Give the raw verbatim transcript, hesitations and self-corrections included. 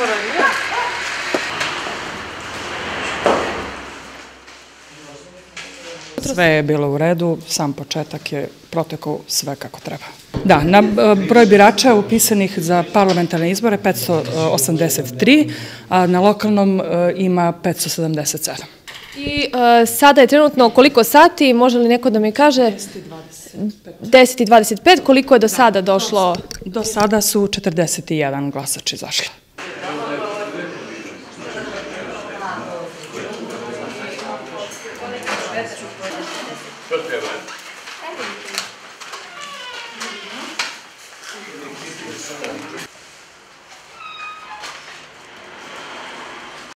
Sve je bilo u redu, sam početak je protekao sve kako treba. Da, na broj birača upisanih za parlamentarne izbore petsto osamdeset tri, a na lokalnom ima petsto sedamdeset sedam. I sada je trenutno koliko sati, može li neko da mi kaže? deset i dvadeset pet, koliko je do sada došlo? Do sada su četrdeset jedan glasač izašli.